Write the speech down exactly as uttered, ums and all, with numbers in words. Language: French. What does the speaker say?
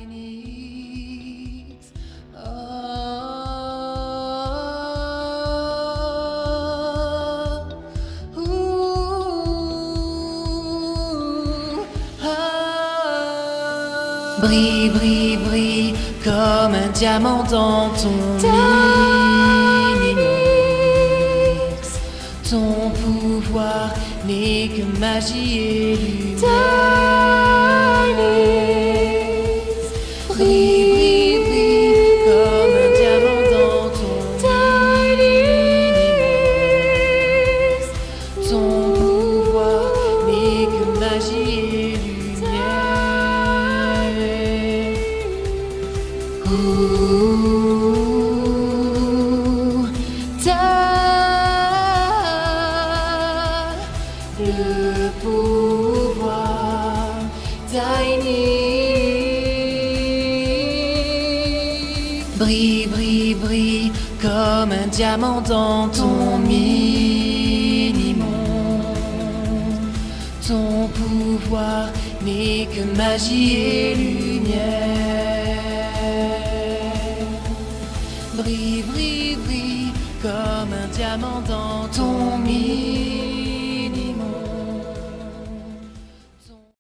needs. Oh, ooh, ah. Brille, brille, brille comme un diamant dans ton mix. Ton pouvoir n'est que magie et lumière. Brille, brille, brille comme un diamant dans ton mix. Ton pouvoir n'est que magie et lumière. Ouh, t'as le pouvoir, Tiny. Brille, brille, brille comme un diamant dans ton mini-monde. Ton pouvoir n'est que magie et lumière. Brille, brille, brille comme un diamant dans ton mini-monde.